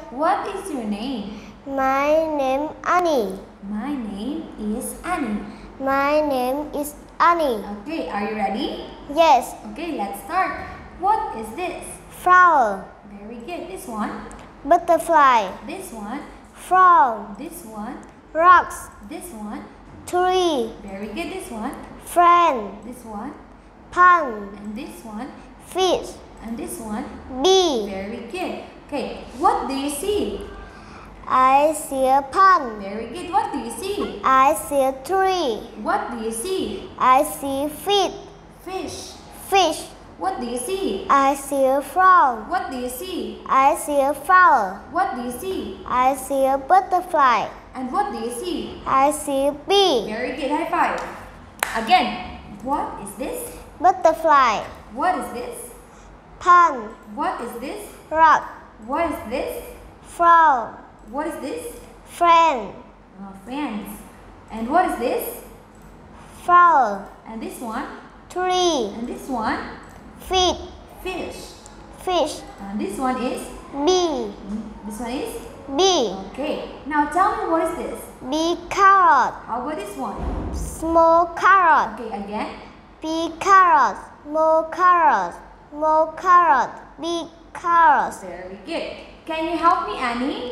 What is your name? My name Annie. My name is Annie. My name is Annie. Okay, are you ready? Yes. Okay, let's start. What is this? Flower. Very good. This one. Butterfly. This one. Frog. This one. Rocks. This one. Tree. Very good. This one. Friend. This one. Pond. And this one. Fish. And this one. Bee. Very good. Okay, what do you see? I see a pond. Very good. What do you see? I see a tree. What do you see? I see fish. Fish. Fish. What do you see? I see a frog. What do you see? I see a flower. What do you see? I see a butterfly. And what do you see? I see a bee. Very good. High five. Again. What is this? Butterfly. What is this? Pond. What is this? Rock. What is this? Frog. What is this? Friend. Friends. And what is this? Flower. And this one? Tree. And this one? Fish. Fish. Fish. And this one is? Bee. This one is? Bee. Okay. Now tell me, what is this? Bee carrot. How about this one? Small carrot. Okay, again. Bee carrot. Small carrot. Small carrot. Big carrots. Very good. Can you help me, Annie?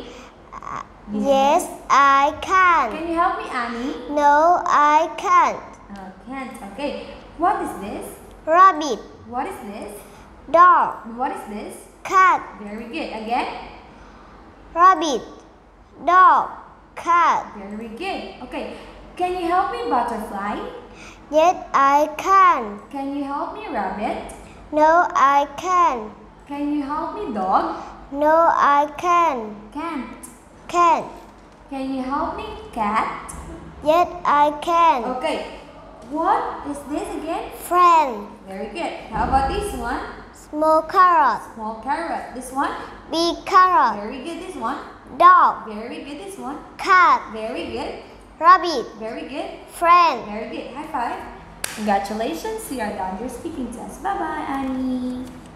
Yes, I can. Can you help me, Annie? No, I can't. Can't. Okay. What is this? Rabbit. What is this? Dog. What is this? Cat. Very good. Again. Rabbit. Dog. Cat. Very good. Okay. Can you help me, butterfly? Yes, I can. Can you help me, rabbit? No, I can. Can you help me, dog? No, I can. Can't. Can. Can you help me, cat? Yes, I can. Okay. What is this again? Friend. Very good. How about this one? Small carrot. Small carrot. This one? Big carrot. Very good. This one? Dog. Very good. This one? Cat. Very good. Rabbit. Very good. Friend. Very good. High five. Congratulations. You are done your speaking test. Bye-bye, Annie.